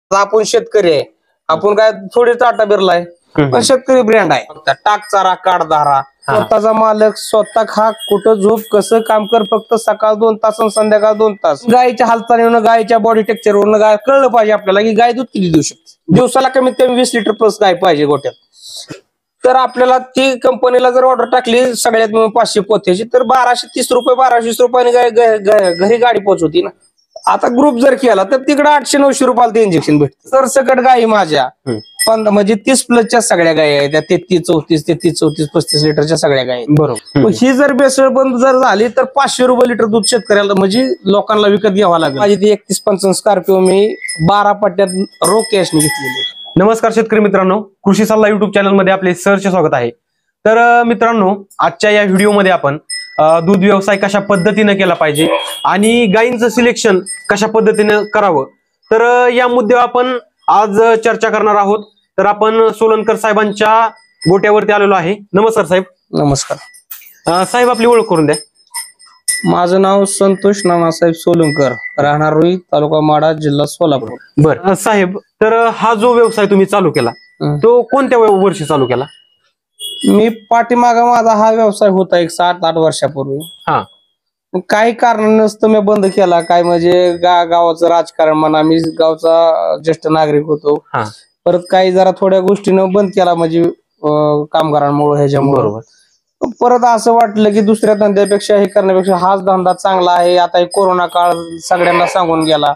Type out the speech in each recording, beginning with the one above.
आपण शेतकरी आहे, आपण काय थोडी टाटा बिरला आहे, पण शेतकरी ब्रँड आहे. टाक चारा काढ धारा, स्वतःचा मालक, स्वतः खा, कुठं झोप, कसं काम कर, फक्त सकाळ 2 तास आणि संध्याकाळ 2 तास. गायीच्या हालचालीनं, गायीच्या बॉडी टेक्चरवरून गाय कळलं पाहिजे आपल्याला की गाय दूध किती देऊ शकते. दिवसाला कमीत कमी 20 लिटर प्लस गाय पाहिजे गोट्यात. तर आपल्याला ती कंपनीला जर ऑर्डर टाकली सगळ्यात मिळून 500 पोथ्याची, तर 1230 रुपये 1220 रुपयाने घरी गाडी पोहोचवती ना. आता ग्रुप जर केला तर तिकडे 800-900 रुपयाला ते इंजेक्शन भेटतं. तर सकट गायी माझ्या म्हणजे 30+ सगळ्या गायी आहेत, त्या 33-34 35 लिटरच्या सगळ्या गायी. बरोबर. ही जर भेसळ बंद जर झाली तर 500 रुपये लिटर दूध शेतकऱ्याला म्हणजे लोकांना विकत घ्यावा लागेल. माझी ती 31-55 स्कॉर्पिओ मी 12 पट्ट्यात रोख कॅशने घेतलेली. नमस्कार शेतकरी मित्रांनो, कृषी सल्ला युट्यूब चॅनल मध्ये आपले सहर्ष स्वागत आहे. तर मित्रांनो, आजच्या या व्हिडिओमध्ये आपण दूध व्यवसाय कशा पद्धतीने केला पाहिजे आणि गायींचं सिलेक्शन कशा पद्धतीने करावं, तर या मुद्द्यावर आपण आज चर्चा करणार आहोत. तर आपण सोलनकर साहेबांच्या गोट्यावरती आलेलो आहे. नमस्कार साहेब. नमस्कार साहेब, आपली ओळख करून द्या. माझं नाव संतोष नानासाहेब सोलंकर, राहणार रुई, तालुका माढा, जिल्हा सोलापूर. बर साहेब, तर हा जो व्यवसाय तुम्ही चालू केला तो कोणत्या वर्षी चालू केला? मी पाठीमागा माझा हा व्यवसाय होता एक 7-8 वर्षापूर्वी. काही कारण नसतं मी बंद केला. काय म्हणजे गावाचं राजकारण म्हणा, मी गावचा ज्येष्ठ नागरिक होतो. परत काही जरा थोड्या गोष्टीनं बंद केला म्हणजे कामगारांमुळे ह्याच्यामुळे. परत असं वाटलं की दुसऱ्या धंद्यापेक्षा हे करण्यापेक्षा हाच धंदा चांगला आहे. आता हे कोरोना काळ सगळ्यांना सांगून गेला.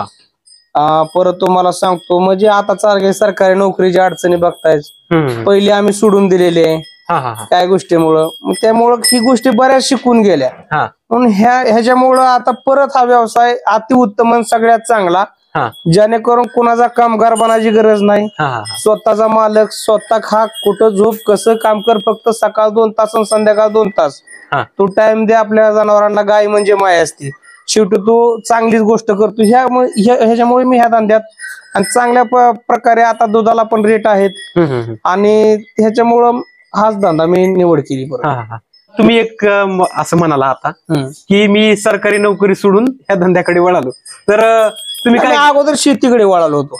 परत तुम्हाला सांगतो म्हणजे आता सरकारी नोकरीच्या अडचणी बघतायत, पहिले आम्ही सोडून दिलेले काय गोष्टीमुळं, त्यामुळं ही गोष्टी बऱ्याच शिकून गेल्या. म्हणून ह्याच्यामुळं आता परत हा व्यवसाय अतिउत्तम सगळ्यात चांगला, जेणेकरून कुणाचा कामगार बनायची गरज नाही. स्वतःचा मालक, स्वतः खा, कुठं झोप, कसं काम कर, फक्त सकाळ 2 तास आणि संध्याकाळ 2 तास तू टाइम दे आपल्या जनावरांना. गाय म्हणजे माय असते शेवटी, तू चांगलीच गोष्ट करतो. ह्याच्यामुळे मी ह्या धंद्यात आणि चांगल्या प्रकारे आता दुधाला पण रेट आहेत आणि ह्याच्यामुळं हाच धंदा मी निवड केली. तुम्ही एक असं म्हणाला आता की मी सरकारी नोकरी सोडून ह्या धंद्याकडे वळालो, तर तुम्ही काय? अगोदर शेतीकडे वळालो होतो.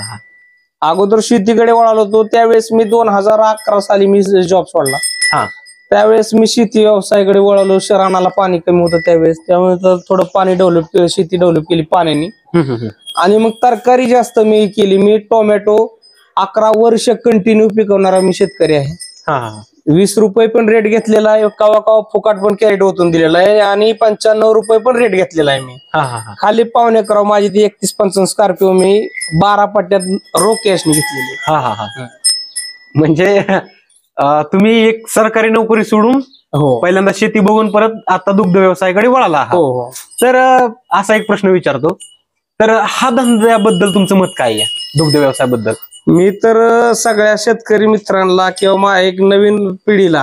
अगोदर शेतीकडे वळालो होतो. त्यावेळेस मी 2011 साली मी जॉब सोडला. त्यावेळेस मी शेती व्यवसायाकडे वळालो. शहराला पाणी कमी होतं त्यावेळेस, त्यामुळे थोडं पाणी डेव्हलप केलं, शेती डेव्हलप केली पाण्याने. आणि मग तरकारी जास्त मी केली. मी टोमॅटो 11 वर्ष कंटिन्यू पिकवणारा मी शेतकरी आहे. 20 रुपये पण रेट घेतलेला आहे, कवा कवा फुकाट पण कॅरेट ओतून दिलेला आहे, आणि 95 रुपये पण रेट घेतलेला आहे. मी खाली पावणे करावं माझी ती 31-55 स्कॉर्पिओ मी 12 पट्ट्यात रोख कॅशने घेतलेली. म्हणजे तुम्ही एक सरकारी नोकरी सोडून पहिल्यांदा शेती बघून परत आता दुग्ध व्यवसायाकडे वळाला. तर असा एक प्रश्न विचारतो, तर हा धंद्याबद्दल तुमचं मत काय आहे? दुग्ध व्यवसायाबद्दल मी तर सगळ्या शेतकरी मित्रांना किंवा एक नवीन पिढीला,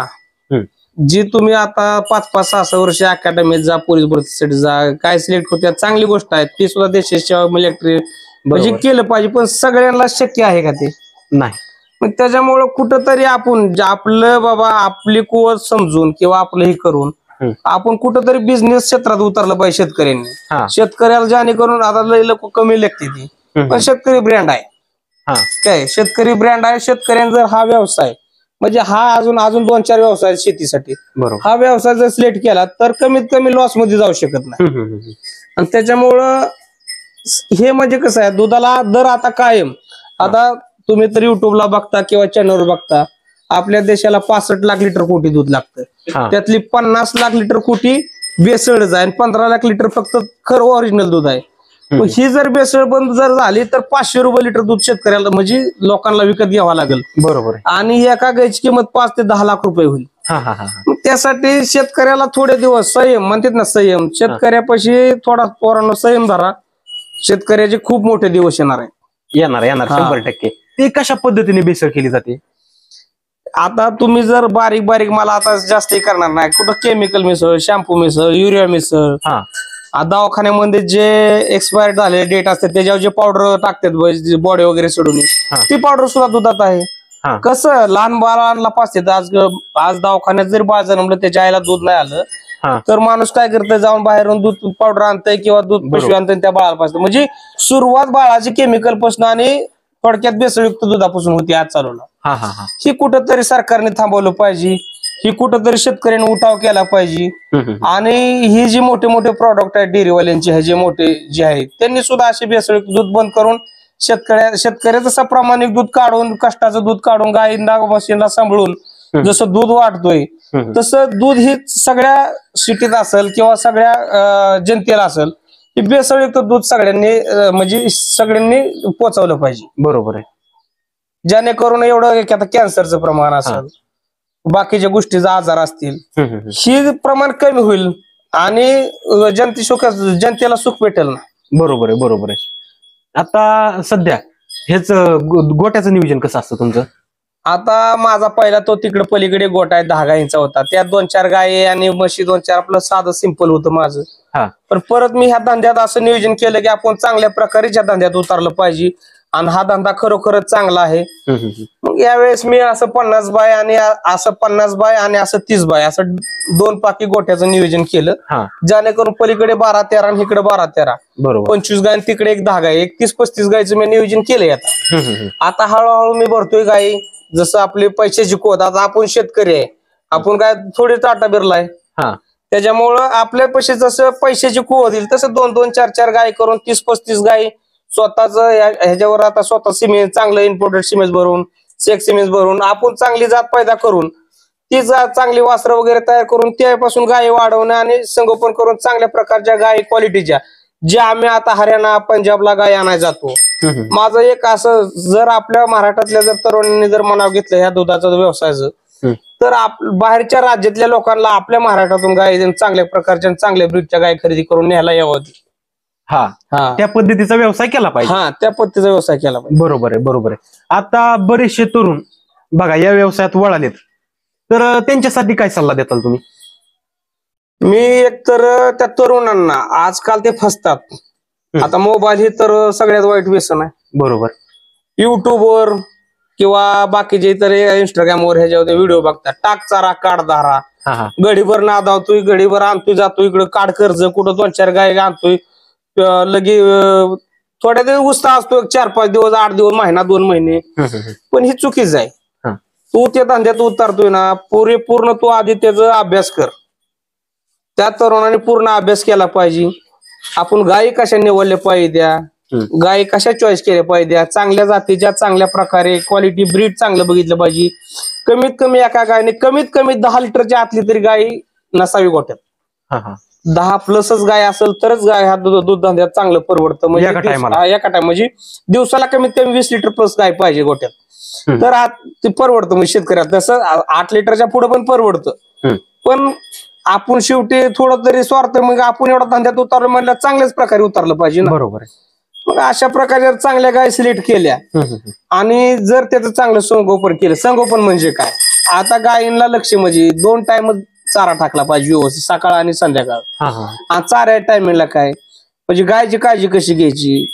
जी तुम्ही आता 5-5, 6 वर्ष अकॅडमीत जा, पोलीस भरतीसाठी जा, काय सिलेक्ट होत्या चांगली गोष्ट आहे ती सुद्धा. देशाची सेवा मिलिटरी म्हणजे केलं पाहिजे, पण सगळ्यांना शक्य आहे का ते? नाही. मग त्याच्यामुळं कुठंतरी आपण आपलं बाबा आपली कुवत समजून किंवा आपलं हे करून आपण कुठंतरी बिझनेस क्षेत्रात उतरलं पाहिजे शेतकऱ्यांनी. शेतकऱ्याला जेणेकरून आता लय लोक कमी लागते ती, पण शेतकरी ब्रँड आहे. काय शेतकरी ब्रँड आहे. शेतकऱ्यांचा जर हा व्यवसाय म्हणजे हा अजून 2-4 व्यवसाय शेतीसाठी, हा व्यवसाय जर सिलेक्ट केला तर कमीत कमी लॉस मध्ये जाऊ शकत नाही. आणि त्याच्यामुळं हे म्हणजे कसं आहे, दुधाला दर आता कायम, आता तुम्ही तर युट्यूबला बघता किंवा चॅनलवर बघता, आपल्या देशाला 65 लाख लिटर कोटी दूध लागतं. त्यातली 50 लाख लिटर कोटी भेसळच आहे आणि 15 लाख लिटर फक्त खरं ओरिजिनल दूध आहे. ही जर भेसळ बंद जर झाली तर 500 रुपये लिटर दूध शेतकऱ्याला म्हणजे लोकांना विकत घ्यावा लागेल. बरोबर. आणि एका गायची किंमत 5 ते 10 लाख रुपये होईल. त्यासाठी शेतकऱ्याला थोडे दिवस संयम म्हणतात ना, संयम. शेतकऱ्यापाशी थोडा पोरांना संयम धरा, शेतकऱ्याचे खूप मोठे दिवस येणार आहे. येणार 100%. ते कशा पद्धतीने भेसळ केली जाते? आता तुम्ही जर बारीक मला आता जास्त करणार नाही, कुठं केमिकल मिसळ, शॅम्पू मिसळ, युरिया मिसळ, दवाखान्यामध्ये जे एक्सपायर्ड झालेले डेट असतात त्याच्यावर जे पावडर टाकतात बॉडी वगैरे सोडून, ती पावडर सुद्धा दुधात आहे. कसं लहान बाळांना पाचतात. आज दवाखान्यात जरी बाळ जन्मलं त्याच्या आईला दूध नाही आलं तर माणूस काय करतोय, जाऊन बाहेरून दूध पावडर आणतंय किंवा दूध पिशवी आणतंय त्या बाळाला पाजतं. म्हणजे सुरुवात बाळाची केमिकल पासून आणि थोडक्यात भेसळयुक्त दुधापासून होती आज चालवला. ही कुठंतरी सरकारने थांबवलं पाहिजे, ही कुठंतरी शेतकऱ्यांनी उठाव केला पाहिजे. आणि ही जी मोठे मोठे प्रॉडक्ट आहेत डेअरीवाल्यांचे, हे जे मोठे जे आहेत, त्यांनी सुद्धा असे भेसळयुक्त दूध बंद करून शेतकऱ्या जसं प्रामाणिक दूध काढून, कष्टाचं दूध काढून, गायींना म्हशींना सांभाळून जसं दूध वाटतोय, तसं दूध हे सगळ्या सिटीत असेल किंवा सगळ्या जनतेला असेल, हे भेसळयुक्त दूध सगळ्यांनी म्हणजे सगळ्यांनी पोहोचवलं पाहिजे. बरोबर आहे. जेणेकरून एवढं आता कॅन्सरचं प्रमाण असेल, बाकीच्या गोष्टीचा आजार असतील, हे प्रमाण कमी होईल आणि जनतेला सुख भेटेल ना. बरोबर आहे, बरोबर आहे. आता सध्या हेच गोट्याचं नियोजन कसं असतं तुमचं? आता माझा पहिला तो तिकडे पलीकडे गोटा आहे 10 गायींचा होता, त्यात 2-4 गायी आणि म्हशी 2-4, आपलं साधं सिंपल होतं माझं. पण परत मी ह्या धंद्यात असं नियोजन केलं की आपण चांगल्या प्रकारे ह्या धंद्यात उतरलं पाहिजे आणि हा धंदा खरोखरच चांगला आहे. मग यावेळेस मी असं 50 बाय आणि असं 50 बाय आणि असं 30 बाय असं 2 पाकी गोट्याचं नियोजन केलं, जेणेकरून पलीकडे 12-13 आणि इकडे 12-13, 25 गाय तिकडे एक 10 गाय, 31-35 गायचं मी नियोजन केलंय. आता हळूहळू मी भरतोय गायी, जसं आपले पैशाची कोत. आता आपण शेतकरी आहे, आपण काय थोडी टाटा बिरलाय, त्याच्यामुळं आपल्या पैसे जसं पैशाची कुवत होईल तसं 2-2, 4-4 गाय करून 30-35 गाय स्वतःच ह्याच्यावर आता स्वतः सिमेंट चांगलं इम्पोर्टेड सिमेंट भरून, शेक सिमेंट भरून आपण चांगली जात पैदा करून ती चांगली वासरं वगैरे तयार करून त्यापासून गायी वाढवणं आणि संगोपन करून चांगल्या प्रकारच्या गायी क्वालिटीच्या, जे आम्ही आता हरियाणा पंजाबला गाय आणायला जातो. माझं एक असं, जर आपल्या महाराष्ट्रातल्या जर तरुणांनी जर मनाव घेतलं ह्या दुधाचं व्यवसायाचं, तर बाहेरच्या राज्यातल्या लोकांना आपल्या महाराष्ट्रातून गाय चांगल्या प्रकारच्या चांगल्या ब्रीडच्या गाय खरेदी करून न्यायला यावं. त्या पद्धतीचा व्यवसाय केला पाहिजे. त्या पद्धतीचा व्यवसाय केला पाहिजे. बरोबर आहे, बरोबर आहे. आता बरेचसे तरुण बघा या व्यवसायात वळालेत, तर त्यांच्यासाठी काय सल्ला देताल तुम्ही? मी एकतर त्या तरुणांना, आजकाल ते फसतात. आता मोबाईल ही तर सगळ्यात वाईट व्यसन आहे. बरोबर. युट्यूबवर किंवा बाकीचे इतर इंस्टाग्रामवर ह्याच्यावर व्हिडिओ बघतात, टाक चारा काढ धारा, गडीभर नादावतोय, गडीभर आणतोय, जातोय इकडं, काढ कर्ज, कुठं 2-4 गाय आणतोय, लगे थोड्या दिवस उत्साह असतो, 4-5 दिवस, 8 दिवस, महिना, 2 महिने. पण ही चुकीच आहे. तू त्या धंद्यात उतरतोय ना, पूर्ण तू आधी त्याचा अभ्यास कर. त्या तरुणाने पूर्ण अभ्यास केला पाहिजे. आपण गायी कशा निवडल्या पाहिजे, गायी कशा चॉईस केल्या पाहिजे, चांगल्या जातीच्या, चांगल्या प्रकारे क्वालिटी ब्रीड चांगलं बघितलं पाहिजे. कमीत कमी एका गायने कमीत कमी 10 लिटरच्या आतली तरी गाय नसावी गोट्यात. 10+ गाय असेल तरच गाय हा दूध धंद्यात चांगलं परवडतं. म्हणजे एका टाइम म्हणजे दिवसाला कमीत कमी 20 लिटर प्लस गाय पाहिजे गोट्यात, तर ते परवडतं. म्हणजे शेतकऱ्यात तसं 8 लिटरच्या पुढे पण परवडतं. पण आपण शेवटी थोडं तरी स्वार्थ, मग आपण एवढा धंद्यात उतरलो म्हणलं चांगल्याच प्रकारे उतरलं पाहिजे ना. बरोबर आहे. मग अशा प्रकारे चांगल्या गाय सिलेक्ट केल्या आणि जर त्याचं चांगलं संगोपन केलं. संगोपन म्हणजे काय, आता गायींना लक्ष म्हणजे 2 टाइम चारा टाकला पाहिजे व्यवस्थित, सकाळ आणि संध्याकाळ. आणि चारा टायमिंगला काय म्हणजे गायची काळजी कशी घ्यायची,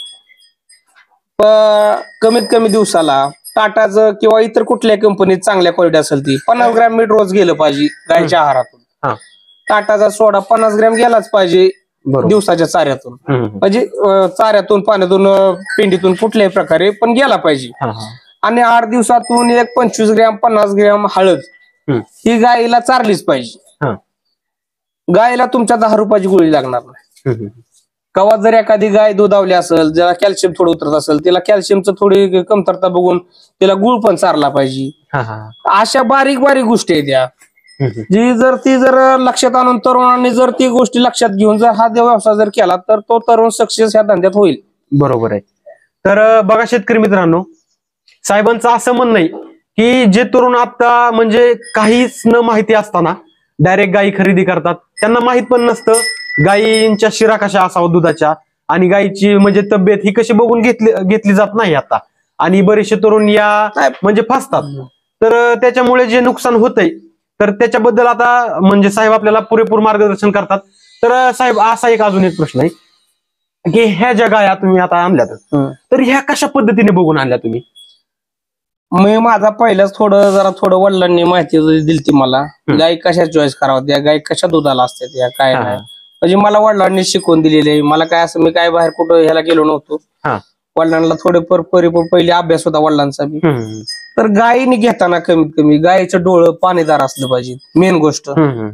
कमीत कमी दिवसाला टाटाचं किंवा इतर कुठल्या कंपनीत चांगल्या क्वालिटी असेल ती 50 ग्रॅम मीठ रोज गेलं पाहिजे गायच्या आहारातून. टाटाचा सोडा 50 ग्रॅम गेलाच पाहिजे दिवसाच्या चाऱ्यातून. म्हणजे चाऱ्यातून, पाण्यातून, पेंडीतून कुठल्याही प्रकारे पण गेला पाहिजे. आणि 8 दिवसातून एक 25 ग्रॅम 50 ग्रॅम हळद ही गायीला चारलीच पाहिजे. गायीला तुमच्या 10 रुपयाची गोळी लागणार नाही. कवा जर एखादी गाय दुधावली असेल, ज्याला कॅल्शियम थोडं उतरत असेल, तिला कॅल्शियमचं थोडी कमतरता बघून तिला गुळ पण चारला पाहिजे. अशा बारीक बारीक गोष्टी आहेत त्या, ती जर लक्षात आणून तरुणांनी जर ती गोष्टी लक्षात घेऊन जर हा व्यवसाय जर केला तर तो तरुण सक्सेस ह्या धंद्यात होईल. बरोबर आहे. तर बघा शेतकरी मित्रांनो, साहेबांचं असं म्हणणं आहे की जे तरुण आता म्हणजे काहीच न माहिती असताना डायरेक्ट गायी खरेदी करतात, त्यांना माहित पण नसतं गायींच्या शिरा कशा असावं दुधाच्या, आणि गायीची म्हणजे तब्येत ही कशी बघून घेतली जात नाही आता. आणि बरेचसे तरुण या म्हणजे फसतात. तर त्याच्यामुळे जे नुकसान होतंय, तर त्याच्याबद्दल आता म्हणजे साहेब आपल्याला पुरेपूर मार्गदर्शन करतात. तर साहेब असा एक अजून एक प्रश्न आहे की ह्या ज्या गाया तुम्ही आता आणल्यात, तर ह्या कशा पद्धतीने बघून आणल्या तुम्ही? मी माझा पहिल्याच थोडं वडिलांनी माहिती दिली मला गाय कशा चॉईस करावं, त्या गाय कशा दुधाला असतात त्या काय नाही, म्हणजे मला वडिलांनी शिकवून दिलेले आहे. मला काय असं मी काय बाहेर कुठं ह्याला गेलो नव्हतो. वडिलांना थोडे पहिले अभ्यास होता वडिलांचा बी. तर गायीने घेताना कमीत कमी गायीचं डोळं पाणीदार असलं पाहिजे. मेन गोष्ट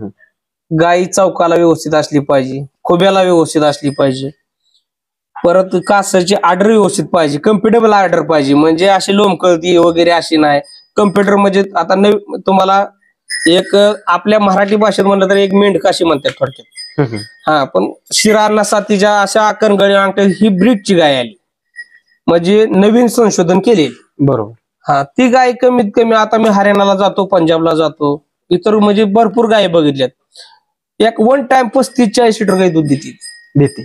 गायी चौकाला व्यवस्थित असली पाहिजे, खोब्याला व्यवस्थित असली पाहिजे. परत कासाची आर्डर व्यवस्थित पाहिजे, कम्फर्टेबल आर्डर पाहिजे, म्हणजे अशी लोंबकळती वगैरे अशी नाही. कम्प्युटर म्हणजे आता तुम्हाला एक आपल्या मराठी भाषेत म्हणलं तर एक मेंढकाशी म्हणतात थोडक्यात. पण शिरांना साथीच्या अशा कणगळी अंगठ्या ही ब्रीडची गाय आली, म्हणजे नवीन संशोधन केले. बरोबर. ती गाय कमीत कमी आता मी हरियाणाला जातो, पंजाबला जातो, इतर म्हणजे भरपूर गायी बघितल्यात. एक वन टाइम 35-40 लिटर गाय दूध देते.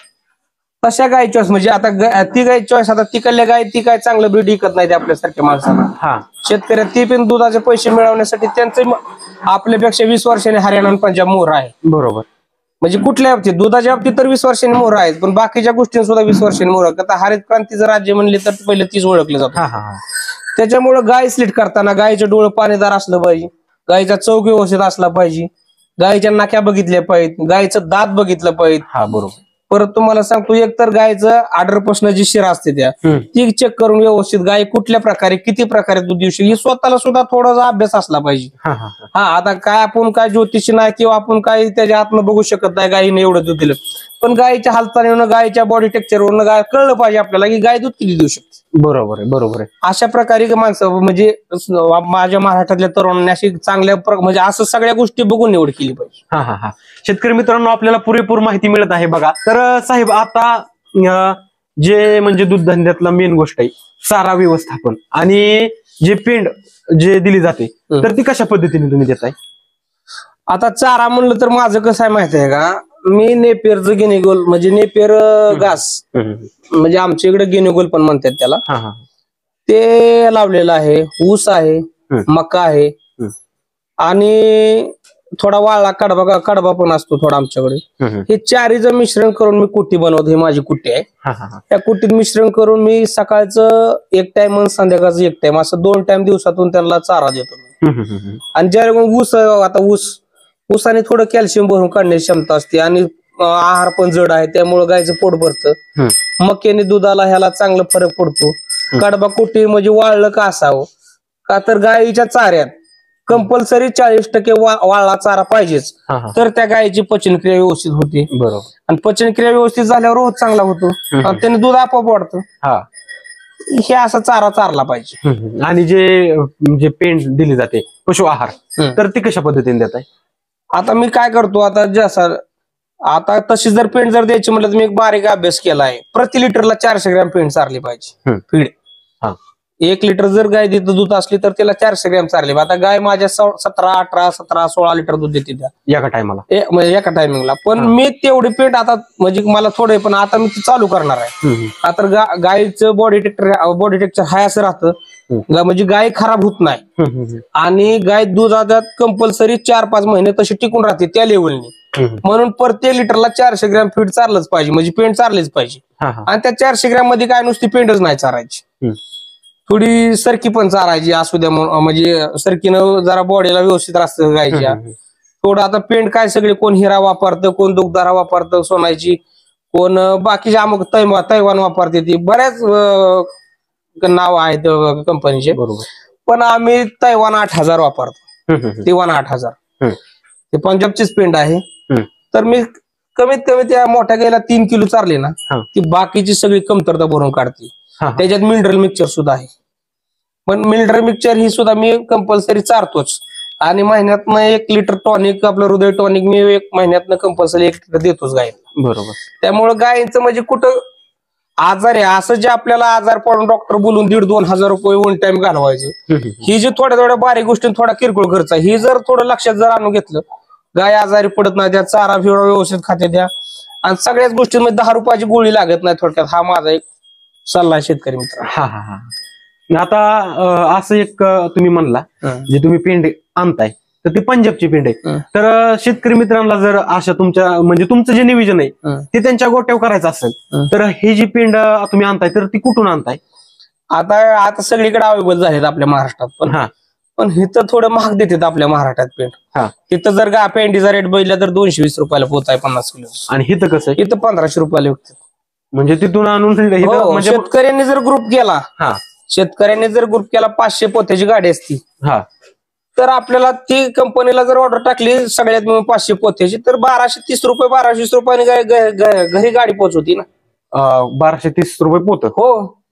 तशा गाय चॉईस म्हणजे आता ती गाय चॉईस, आता तिकडल्या गाय ती काय चांगलं ब्रीड विकत नाही आपल्यासारख्या माणसाला. शेतकऱ्या ती पण दुधाचे पैसे मिळवण्यासाठी त्यांचं आपल्यापेक्षा 20 वर्षांनी हरियाणा आणि पंजाब मोहर आहे. बरोबर. म्हणजे कुठल्या बाबतीत, दुधाच्या बाबतीत तर 20 वर्षांनी मोहर आहेत, पण बाकीच्या गोष्टी सुद्धा 20 वर्षांनी मोहर. आता हरित क्रांतीचं राज्य म्हणले तर पहिले 30 ओळखले जातात. त्याच्यामुळे गाय सिलेक्ट करताना गायचं डोळं पाणीदार असलं पाहिजे, गायचा चौक व्यवस्थित असला पाहिजे, गायच्या नाक्या बघितल्या पाहिजेत, गायचं दात बघितलं पाहिजे. बरोबर. परत तुम्हाला सांगतो, एक तर गायचं आर्डर पासून जी शिरा असते त्या ती चेक करून व्यवस्थित गाय कुठल्या प्रकारे किती प्रकारे दूध देऊ शकते, ही स्वतःला सुद्धा थोडासा अभ्यास असला पाहिजे. आता काय आपण काय ज्योतिषी नाही किंवा आपण काय त्याच्या आतनं बघू शकत नाही गायीने एवढं दूध दिलं, पण गायीच्या हालचालीनं गायीच्या बॉडी टेक्चरवरून गाय कळलं पाहिजे आपल्याला की गाय दूध किती देऊ शकते. बरोबर आहे. अशा प्रकारे माणसं म्हणजे माझ्या महाराष्ट्रातल्या तरुणांनी अशी चांगल्या म्हणजे असं सगळ्या गोष्टी बघून निवड केली पाहिजे. शेतकरी मित्रांनो, आपल्याला पुरेपूर माहिती मिळत आहे बघा. तर साहेब, आता जे म्हणजे दूध धंद्यातला मेन गोष्ट आहे चारा व्यवस्थापन, आणि जे पेंड जे दिली जाते तर ती कशा पद्धतीने तुम्ही देताय? आता चारा म्हणलं तर माझं कसं आहे माहिती आहे का, मी नेपियरचं गिनीगोल म्हणजे नेपियर घास, म्हणजे आमच्या इकडे गिनीगोल पण म्हणतात त्याला, ते लावलेलं आहे. ऊस आहे, मका आहे, आणि थोडा वाळला कडबा पण असतो थोडा आमच्याकडे. हे चारीचं मिश्रण करून मी कुट्टी बनवतो. ही माझी कुट्टी आहे. त्या कुट्टीत मिश्रण करून मी सकाळचं एक टाइम आणि संध्याकाळचं एक टाइम असं 2 टाइम दिवसातून त्यांना चारा देतो. आणि ज्या ऊसाने थोडं कॅल्शियम भरून काढण्याची क्षमता असते, आणि आहार पण जड आहे, त्यामुळे गायचं पोट भरतं. मक्याने दुधाला ह्याला चांगला फरक पडतो. कडबा कुट्टी म्हणजे वाळलं का असावं का, तर गायीच्या चाऱ्यात कंपल्सरी 40% वाळला चारा पाहिजेच, तर त्या गायीची पचनक्रिया व्यवस्थित होते. बरोबर. आणि पचनक्रिया व्यवस्थित झाल्यावर रोज चांगला होतो, त्याने दूध आपोआप वाढतं. हे असा चारा चारला पाहिजे. आणि जे पेंड दिली जाते पशु आहार, तर ती कशा पद्धतीने देताय? आता मी काय करतो, आता तशी जर पेंड जर द्यायची म्हटलं तर मी एक बारीक अभ्यास केला आहे. प्रति लिटरला 400 ग्रॅम पेंड चारली पाहिजे फीड. 1 लिटर जर गाय देतं दूध असली तर त्याला 400 ग्रॅम चारले. आता गाय माझ्या 17, 18, 17, 16 लिटर दूध देते त्या एका टायमाला, म्हणजे एका टायमिंगला. पण मी तेवढी पेंट आता म्हणजे मला थोडे, पण आता मी चालू करणार आहे. आता गायचं बॉडी टेक्चर हाय असं राहतं, म्हणजे गाय खराब होत नाही, आणि गाय दुधात कंपल्सरी 4-5 महिने तशी टिकून राहते त्या लेवलनी. म्हणून प्रत्येक लिटरला 400 ग्रॅम फीड चारलंच पाहिजे, म्हणजे पेंट चारलीच पाहिजे. आणि त्या 400 ग्रॅम मध्ये काय नुसती पेंटच नाही चारायची, थोडी सरकी पण चारायची असू द्या, म्हणजे सरकीनं जरा बॉडीला व्यवस्थित असतं गायच्या. थोडं आता पेंट काय सगळे, कोण हिरा वापरतं, कोण दुग्धारा वापरतं सोनायची, कोण बाकीच्या अमुक तैवान वापरते, ती बऱ्याच नाव आहेत कंपनीचे. बरोबर. पण आम्ही तैवान 8000 वापरतो. तैवान 8000 ते पंजाबचीच पेंड आहे. तर मी कमीत कमी त्या मोठ्या गायला 3 किलो चारली ना, ती बाकीची सगळी कमतरता भरून काढते. त्याच्यात मिनरल मिक्सचर सुद्धा आहे, पण मिनरल मिक्सचर ही सुद्धा मी कंपल्सरी चारतोच. आणि महिन्यातनं 1 लिटर टॉनिक, आपलं हृदय टॉनिक मी 1 महिन्यातनं कंपल्सरी 1 लिटर देतोच गायला. बरोबर. त्यामुळे गायींचं म्हणजे कुठं आजार आहे असं जे आपल्याला आजार पडून डॉक्टर बोलून 1,500-2 हजार रुपये वन टाइम घालवायचे, ही जी थोड्या बारीक गोष्टी थोडा किरकोळ खर्च आहे, ही जर थोडं लक्षात जर आणून घेतलं, गाय आजारी पडत नाही, त्या चारा फिरा व्यवस्थित खाते द्या, आणि सगळ्याच गोष्टींमध्ये 10 रुपयाची गोळी लागत नाही थोडक्यात. हा माझा एक सल्ला शेतकरी मित्र. आता असं एक तुम्ही म्हणला, जे तुम्ही पेंड आणताय तर ती पंजाबची पेंड आहे, तर शेतकरी मित्रांना जर अशा तुमच्या म्हणजे तुमचं जे नियोजन आहे ते त्यांच्या गोट्यावर करायचं असेल, तर हे जी पेंड तुम्ही आणताय तर ती कुठून आणताय? आता आता सगळीकडे अवेलेबल झालेत आपल्या महाराष्ट्रात, पण इथं थोडं महाग देतात आपल्या महाराष्ट्रात पेंट. तिथं जर का पेंडीचा रेट बघितला तर 220 रुपयाला पोत आहे 50 किलो. आणि इथं कसं आहे? इथं 1500 रुपयाला विकतात. म्हणजे तिथून आणून म्हणजे शेतकऱ्यांनी जर ग्रुप केला, शेतकऱ्यांनी जर ग्रुप केला 500 पोत्याची गाडी असती, तर आपल्याला ती कंपनीला जर ऑर्डर टाकली सगळ्यात मिळून 500 पोत्याची, तर 1230 रुपये 1220 रुपयाने घरी गाडी पोहोचवती ना. 1230 रुपये पोत. हो.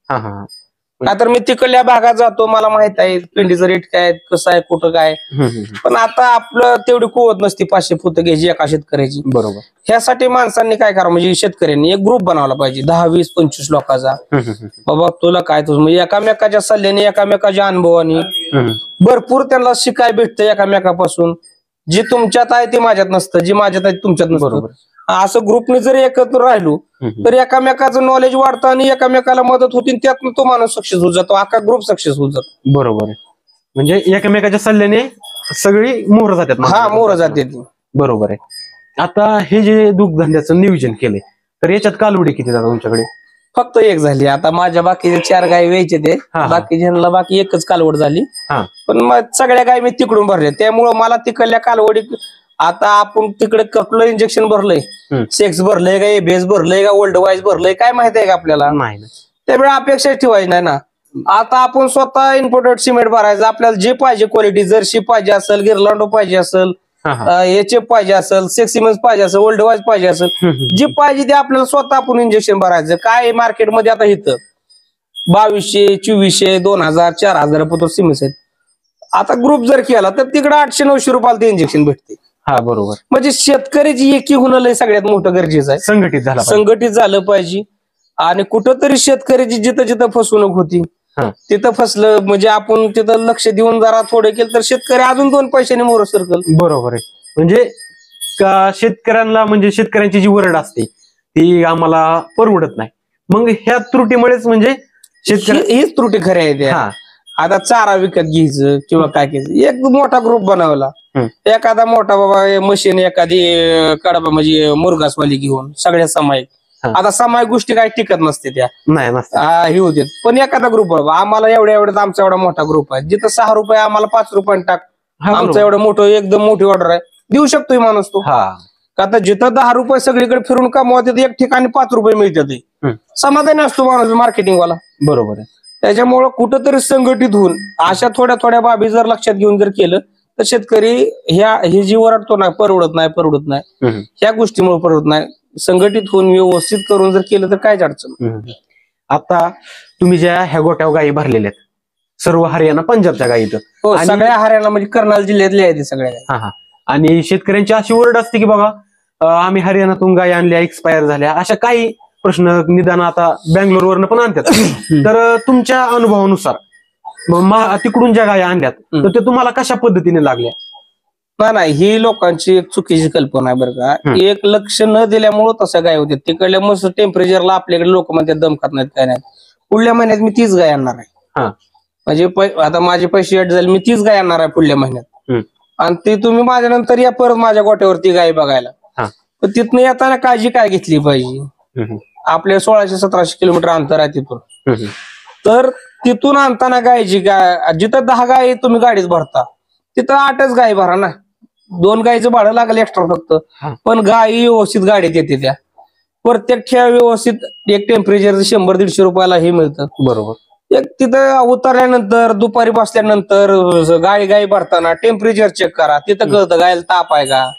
का तर मी तिकडल्या भागात जातो, मला माहित आहे पेंडीचं रेट काय, कसं आहे, कुठं काय. पण आता आपलं तेवढी कुवत नसती 500 पोत घ्यायची एका शेतकऱ्याची. बरोबर. ह्यासाठी माणसांनी काय करावं, म्हणजे शेतकऱ्यांनी एक ग्रुप बनवला पाहिजे 10, 20, 25 लोकांचा. बाबा तुला काय तुझं, म्हणजे एकामेकाच्या सल्ल्याने, एकामेकाच्या अनुभवाने भरपूर त्यांना शिकाय भेटतं एकामेकापासून. जे तुमच्यात आहे ते माझ्यात नसतं, जे माझ्यात आहे तुमच्यात नसतं. असं ग्रुपने जर एकत्र राहिलो तर एकामेकाचं नॉलेज वाढतं आणि एकामेकाला मदत होती, त्यातून तो माणूस सक्सेस होत जातो, अख्खा ग्रुप सक्सेस होत जातो. बरोबर आहे. म्हणजे एकमेकाच्या सल्ल्याने सगळी मोहर जातात. मोहर जाते. बरोबर आहे. आता हे जे दुग्धधंद्याचं नियोजन केलंय, तर याच्यात कालवडी किती जातात तुमच्याकडे? फक्त एक झाली. आता माझ्या बाकी 4 गाय व्यायचे ते, बाकीच्या बाकी एकच कालवड झाली. पण मग सगळ्या गाय मी तिकडून भरल्या, त्यामुळं मला तिकडल्या कालवडी. आता आपण तिकडे कपलं इंजेक्शन भरलंय, सेक्स भरलंय का, एबीएस भरलंय का, ओल्ड वाईज भरलंय, काय माहिती आहे का आपल्याला? नाही. त्यामुळे अपेक्षा ठेवायची नाही ना. आता आपण स्वतः इम्पोर्टेड सिमेंट भरायचं, आपल्याला जे पाहिजे क्वालिटी, जर्सी पाहिजे असेल, गिरलांडो पाहिजे असेल, एचएफ पाहिजे असेल, सेक्स सिमेंट पाहिजे असेल, ओल्ड वाईज पाहिजे असेल, जे पाहिजे ते आपल्याला स्वतः आपण इंजेक्शन भरायचं. काय मार्केटमध्ये आता इथं 2200, 2400, 2000, 4000 पुत्र सिमेंट आहेत. आता ग्रुप जर केला तर तिकडे 800-900 रुपयाला ते इंजेक्शन भेटते. बरोबर. म्हणजे शेतकऱ्याची एकी होणं सगळ्यात मोठं गरजेचं आहे. संघटित झालं पाहिजे. आणि कुठंतरी शेतकऱ्याची जिथं जिथं फसवणूक होती तिथं फसलं, म्हणजे आपण तिथं लक्ष देऊन जरा थोडं केलं तर शेतकरी अजून 2 पैशाने मोर सरकल. बरोबर आहे. म्हणजे शेतकऱ्यांना, म्हणजे शेतकऱ्यांची जी वरड असते ती आम्हाला परवडत नाही. मग ह्या त्रुटीमुळेच म्हणजे शेतकरी हीच त्रुटी खरी आहे त्या. आता चारा विकत घ्यायचं किंवा काय घ्यायचं, एक मोठा ग्रुप बनवला, एखादा मोठा बाबा मशीन, एखादी कडबा म्हणजे मुरगासवाली घेऊन सगळ्या सामायिक. आता सामायिक गोष्टी काही टिकत नसते त्या, हे होते. पण एखादा ग्रुप आम्हाला एवढ्यात आमचा एवढा मोठा ग्रुप आहे, जिथं 6 रुपये आम्हाला 5 रुपयाने टाक, आमचं एवढं मोठं एकदम मोठी ऑर्डर आहे, देऊ शकतोय माणूस तो. का तर जिथं 10 रुपये सगळीकडे फिरून कमवतात, एक ठिकाणी 5 रुपये मिळतात, समाधानी असतो माणूस मार्केटिंगवाला. बरोबर आहे. त्याच्यामुळं कुठंतरी संघटित होऊन अशा थोड्या थोड्या बाबी जर लक्षात घेऊन जर केलं तर शेतकरी हे जी वरडतो ना, परवडत नाही, ह्या गोष्टीमुळे परवडत नाही. संघटित होऊन व्यवस्थित करून जर केलं तर काय अडचण. आता तुम्ही ज्या ह्या गोट्या गायी भरलेल्या आहेत, सर्व हरियाणा पंजाबच्या गायी, सगळ्या हरियाणा म्हणजे कर्नाल जिल्ह्यातल्या आहेत सगळ्या. आणि शेतकऱ्यांची अशी ओरड असते की बघा आम्ही हरियाणातून गायी आणल्या, एक्सपायर झाल्या, अशा काही प्रश्न निदान आता बँगलोरवरनं पण आणतात. तर तुमच्या अनुभवानुसार तिकडून ज्या गायी आणल्यात तर ते तुम्हाला कशा पद्धतीने लागल्या? नाही, ही लोकांची एक चुकीची कल्पना आहे बरं का. एक लक्ष न दिल्यामुळे तसं गाय होते. तिकडल्या मस्त टेम्परेचरला आपल्याकडे लोक म्हणतात दम खात नाहीत, काय नाही. पुढल्या महिन्यात मी 30 गाय आणणार आहे. म्हणजे आता माझे पैसे ऍड झाले, मी 30 गाय आणणार आहे पुढल्या महिन्यात. आणि ते तुम्ही माझ्या नंतर या परत माझ्या गोट्यावरती गाय बघायला. पण तिथनं येताना काळजी काय घेतली पाहिजे. आपल्या 1600-1700 किलोमीटर अंतर आहे तिथून. तर तिथून आणताना गायची जिथं 10 गाय तुम्ही गाडीत भरता तिथं 8च गाय भरा ना. 2 गायचं भाडं लागेल एक्स्ट्रा फक्त, पण गायी व्यवस्थित गाडीत येते. त्या प्रत्येक ठेवा व्यवस्थित, एक टेम्परेचर 100-150 रुपयाला हे मिळतं. बरोबर. एक तिथं उतरल्यानंतर दुपारी बसल्यानंतर गाय भरताना टेम्परेचर चेक करा. तिथं कळतं गायला ताप आहे का,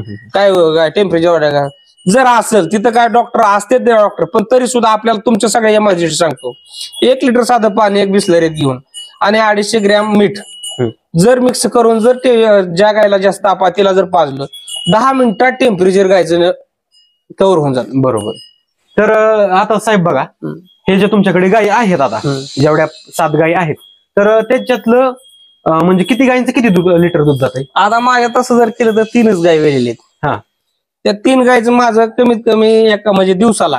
काय टेम्परेचर वाढाय का. जर असेल तिथं काय डॉक्टर असते डॉक्टर, पण तरी सुद्धा आपल्याला तुमच्या सगळ्या इमर्जन्सी सांगतो, 1 लिटर साधं पाणी 1 बिस्लरीत घेऊन आणि 250 ग्रॅम मीठ जर मिक्स करून जर ज्या गायला जास्त ताप आहे तिला जर पाजलं 10 मिनिटात टेम्परेचर गायचं कव्हर होऊन जातं. बरोबर. तर आता साहेब बघा, हे जे तुमच्याकडे गायी आहेत, आता जेवढ्या 7 गायी आहेत, तर त्याच्यातलं म्हणजे किती गायींचं किती लिटर दूध जात आहे? आता माझ्या तसं जर केलं तर 3च गाय वेळेले आहेत. त्या 3 गायचं माझं कमीत कमी एका म्हणजे दिवसाला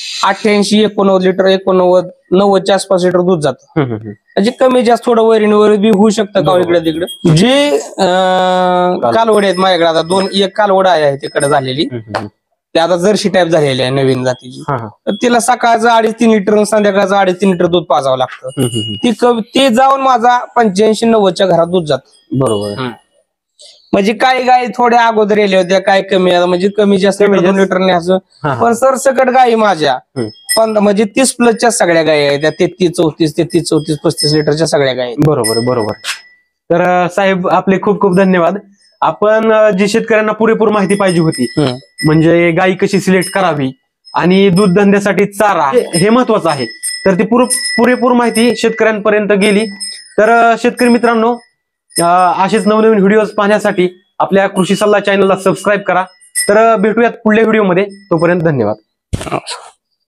88-89 लिटर, 89-90च्या आसपास लिटर दूध जातं. म्हणजे कमी जास्त थोडं वैरणीवर बी होऊ शकतं का इकडे तिकडे. जे कालवड आहेत माझ्याकडे, आता 1 कालवड आहे तिकडे झालेली, ते आता जर्सी टाईप झालेली आहे नवीन जातीची. हा, हा. तर तिला सकाळचं 2.5-3 लिटर आणि संध्याकाळचं 2.5-3 लिटर दूध पाजावं लागतं. ते जाऊन माझा 85-90च्या घरात दूध जात. बरोबर. म्हणजे काही गायी थोड्या अगोदर येल्या होत्या, काय कमी म्हणजे कमी जास्त लिटर न्यायचं. पण सरसकट गायी माझ्या म्हणजे 30+ सगळ्या गायी आहेत. 33-34, 33-34, 35 लिटरच्या सगळ्या गायी. बरोबर बरोबर. तर साहेब आपले खूप खूप धन्यवाद. आपण जी शेतकऱ्यांना पुरेपूर माहिती पाहिजे होती, म्हणजे गायी कशी सिलेक्ट करावी आणि दूध धंद्यासाठी चारा हे महत्वाचं आहे, तर ती पुरेपूर माहिती शेतकऱ्यांपर्यंत गेली. तर शेतकरी मित्रांनो, असेच नवनवीन व्हिडिओज पाहण्यासाठी आपल्या कृषी सल्ला चॅनलला सबस्क्राईब करा. तर भेटूयात पुढल्या व्हिडिओमध्ये. तोपर्यंत धन्यवाद.